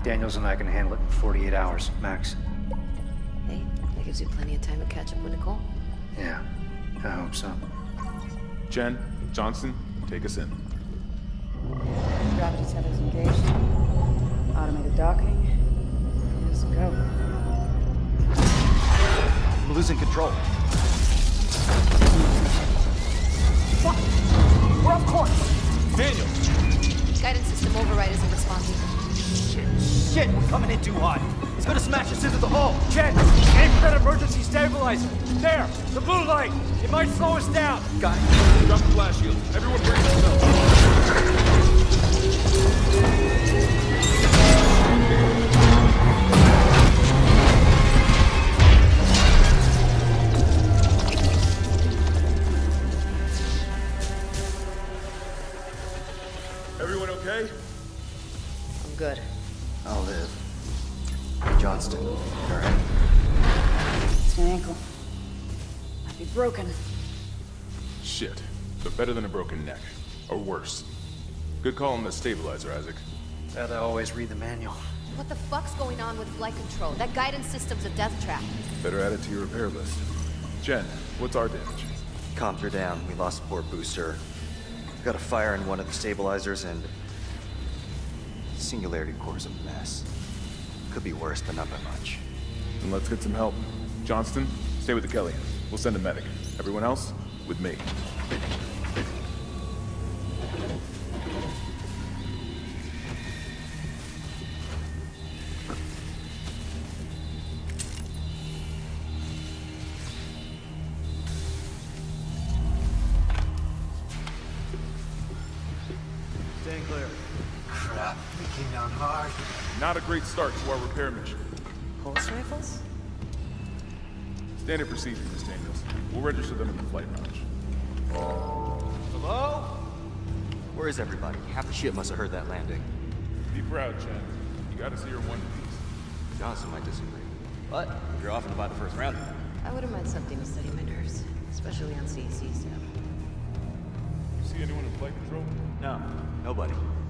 Daniels and I can handle it in 48 hours, max. Hey, that gives you plenty of time to catch up with Nicole. Yeah, I hope so. Jen, Johnston, take us in. Gravity setters engaged. Automated docking. Let's go. I'm losing control. Fuck! We're off course! Daniel! Guidance system override isn't responding. Shit, we're coming in too hot. It's gonna smash us into the hull. Jen, aim for that emergency stabilizer. There, the blue light. It might slow us down. Got it. Drop the flash shield. Everyone brace yourself. Everyone okay? I'm good. I'll live. Hey, Johnston, you alright? It's my ankle. Might be broken. Shit. But better than a broken neck. Or worse. Good call on the stabilizer, Isaac. Glad I always read the manual. What the fuck's going on with flight control? That guidance system's a death trap. Better add it to your repair list. Jen, what's our damage? Comms are down. We lost a port booster. Got a fire in one of the stabilizers and... Singularity core's a mess. Could be worse, but not by much. Then let's get some help. Johnston, stay with the Kelly. We'll send a medic. Everyone else, with me. Staying clear. Crap, we came down hard. Not a great start to our repair mission. Pulse rifles? Standard procedure, Miss Daniels. We'll register them in the flight lounge. Hello? Where is everybody? Half the ship must have heard that landing. Be proud, Jen. You gotta see her one piece. Johnson might disagree. But if you're off to buy the first round. I wouldn't mind something to steady my nerves. Especially on CEC stuff. You see anyone in flight control? No, nobody.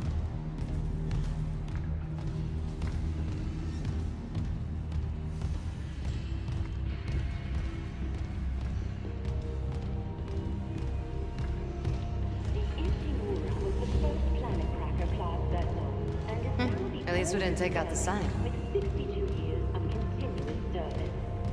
At least we didn't take out the sign. With 62 years of continuous service.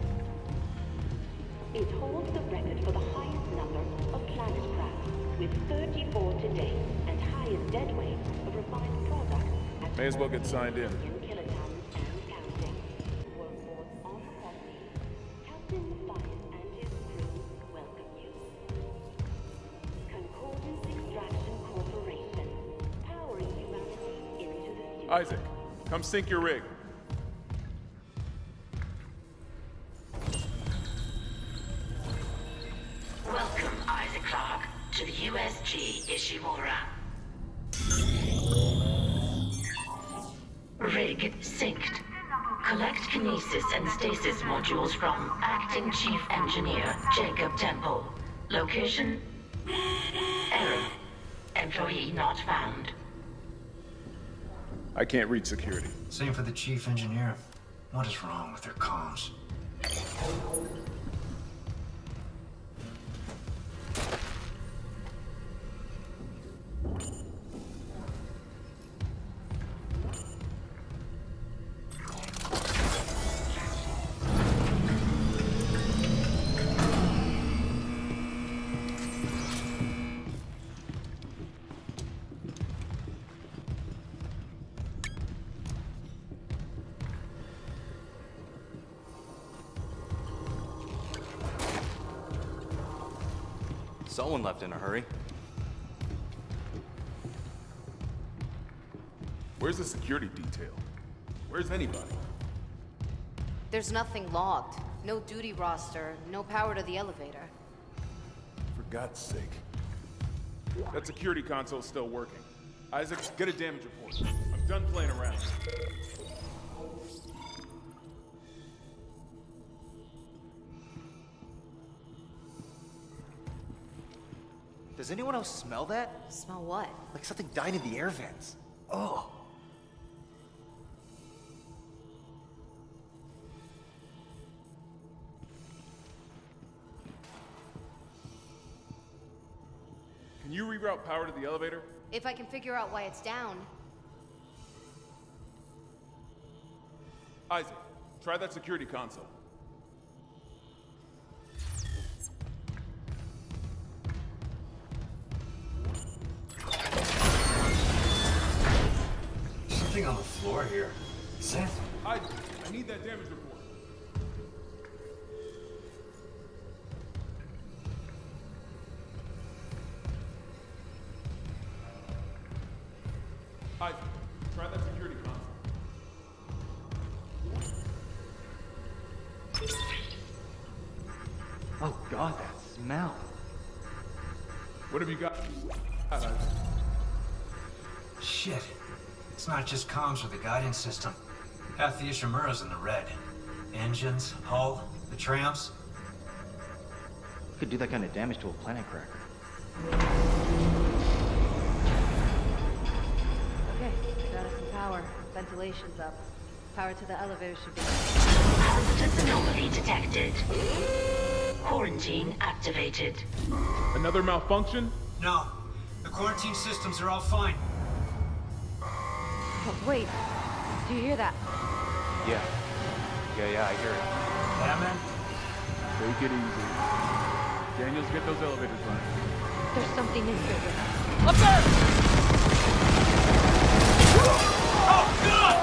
It holds the record for the highest number of planet craft, with 34 to date, and highest dead weight of refined product at May as well get signed in. kilotons and counting. Workforce on the property. Captain Matthias and his crew welcome you. Concordance Extraction Corporation, powering humanity into the future. Isaac, come sink your rig. Welcome, Isaac Clarke, to the USG Ishimura. Rig synced. Collect kinesis and stasis modules from Acting Chief Engineer Jacob Temple. Location? Error. Employee not found. I can't reach security. Same for the chief engineer. What is wrong with their comms? Someone left in a hurry. Where's the security detail? Where's anybody? There's nothing logged. No duty roster, no power to the elevator. For God's sake. That security console's still working. Isaac, get a damage report. I'm done playing around. Does anyone else smell that? Smell what? Like something died in the air vents. Oh. Can you reroute power to the elevator? If I can figure out why it's down. Isaac, try that security console. Something on the floor here. Seth? Isaac, I need that damage report. Isaac, try that security console. Oh god, that smell. What have you got? Isaac. Shit. It's not just comms or the guidance system. Half the Ishimura's in the red. Engines, hull, the trams. Could do that kind of damage to a planet cracker. Okay, got us some power. Ventilation's up. Power to the elevator should be... Hazardous anomaly detected. Quarantine activated. Another malfunction? No. The quarantine systems are all fine. But wait, do you hear that? Yeah, I hear it. Batman? Take it easy. Daniels, get those elevators running. There's something in here with us. Up there! Oh, God!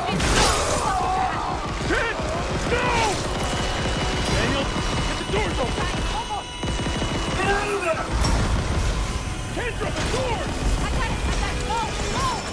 Ken! No! Daniels, get the doors open! Get out of there! Kendra, the doors! I got it! Go! Go!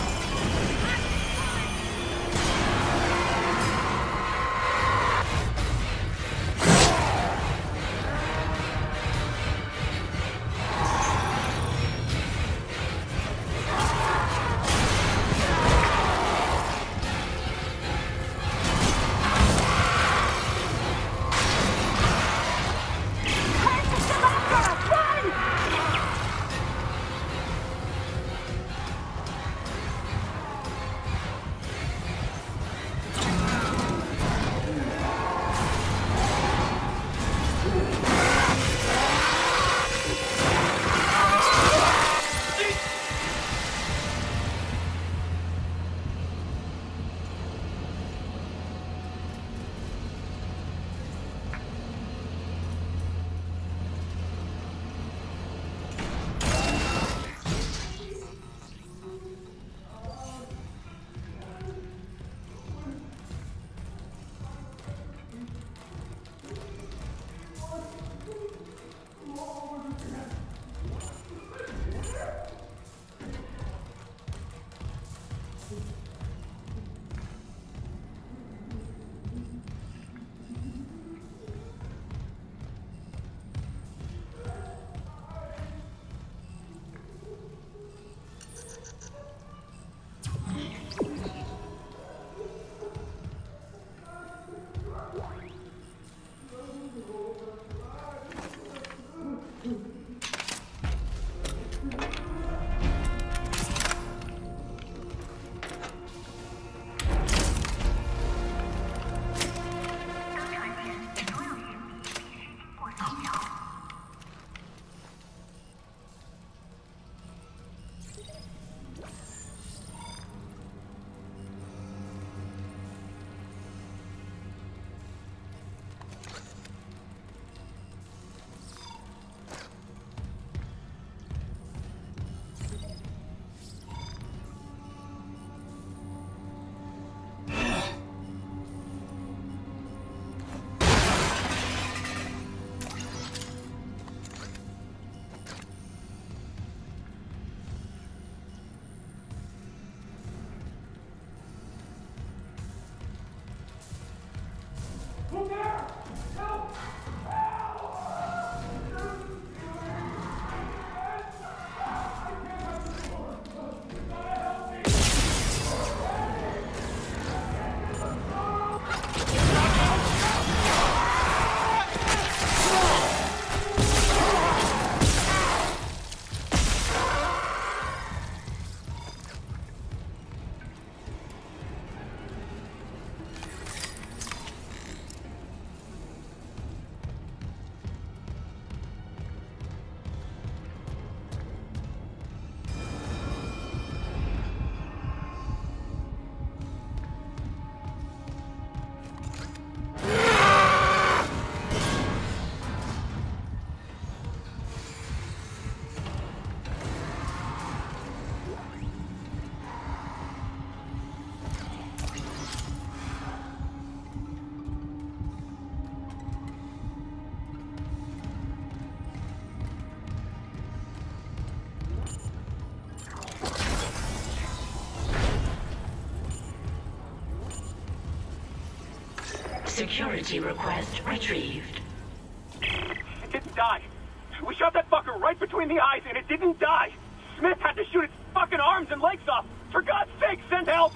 Security request retrieved. It didn't die. We shot that fucker right between the eyes and it didn't die. Smith had to shoot its fucking arms and legs off. For God's sake, send help!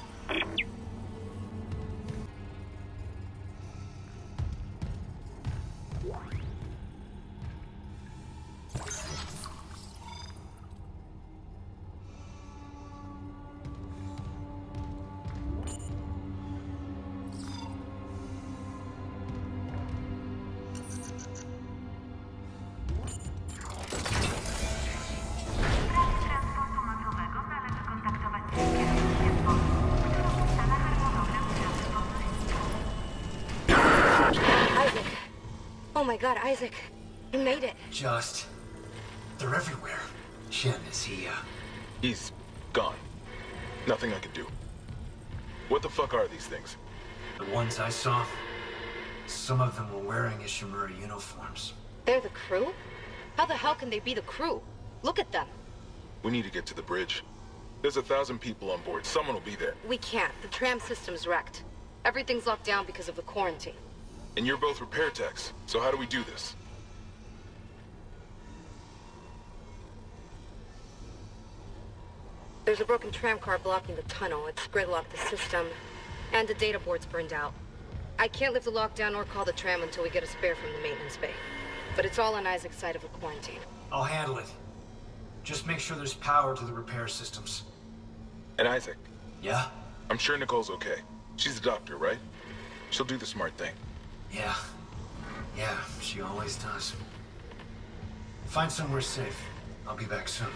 Oh my god, Isaac. You made it. Just... they're everywhere. Shin, is he, He's gone. Nothing I can do. What the fuck are these things? The ones I saw, some of them were wearing Ishimura uniforms. They're the crew? How the hell can they be the crew? Look at them. We need to get to the bridge. There's 1,000 people on board. Someone will be there. We can't. The tram system's wrecked. Everything's locked down because of the quarantine. And you're both repair techs, so how do we do this? There's a broken tram car blocking the tunnel. It's gridlocked the system, and the data board's burned out. I can't lift the lockdown or call the tram until we get a spare from the maintenance bay. But it's all on Isaac's side of the quarantine. I'll handle it. Just make sure there's power to the repair systems. And Isaac? Yeah? I'm sure Nicole's okay. She's a doctor, right? She'll do the smart thing. Yeah. Yeah, she always does. Find somewhere safe. I'll be back soon.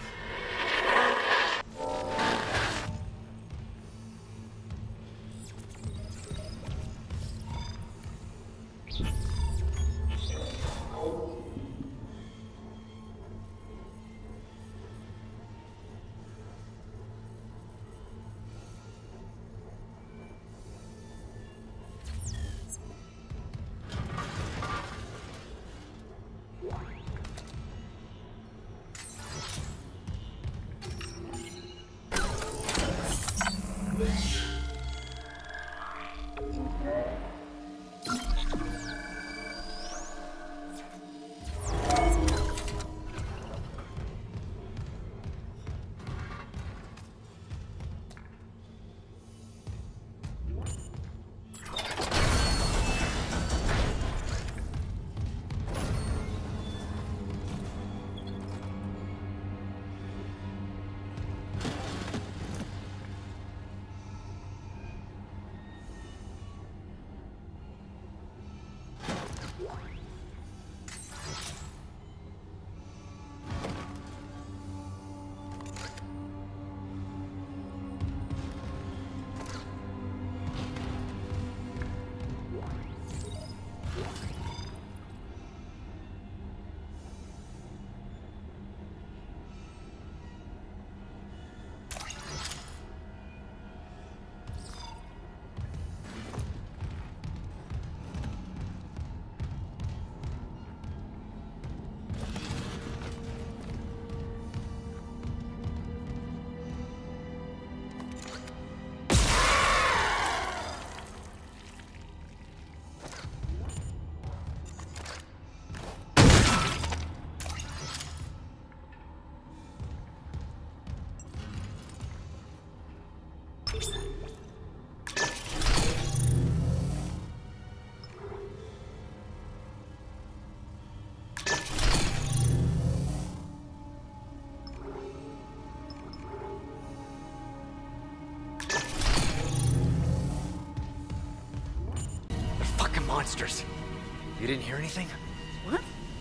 Monsters. You didn't hear anything? What?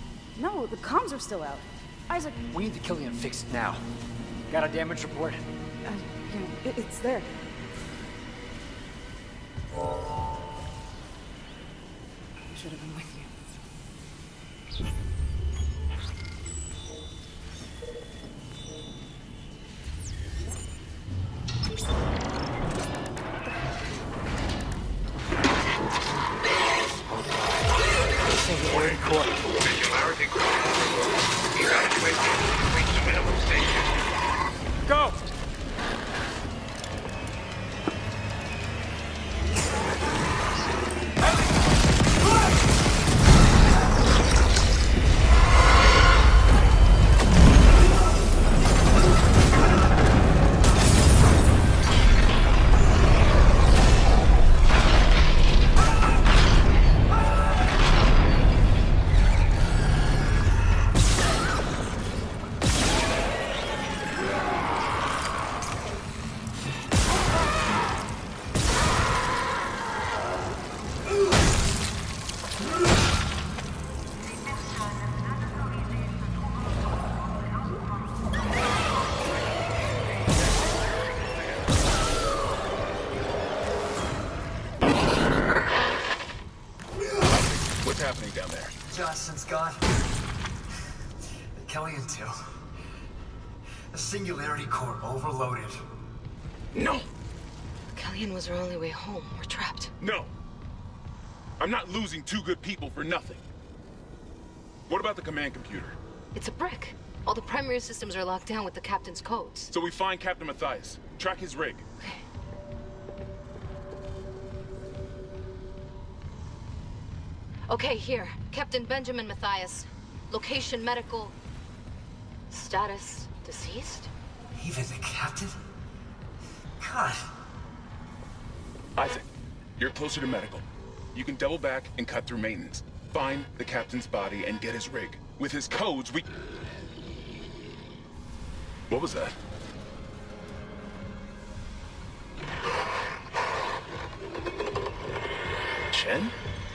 No, the comms are still out. Isaac... We need to kill you and fix it now. Got a damage report? It's there. I should have been with you. Go! happening down there? Johnson's gone. Kellion too. The Singularity Core overloaded. No! Kellion was our only way home. We're trapped. No! I'm not losing two good people for nothing. What about the command computer? It's a brick. All the primary systems are locked down with the captain's codes. So we find Captain Mathius, track his rig. Okay. Okay, here. Captain Benjamin Mathius. Location medical. Status deceased? Even the captain? God. Isaac, you're closer to medical. You can double back and cut through maintenance. Find the captain's body and get his rig. With his codes, we... What was that? Chen?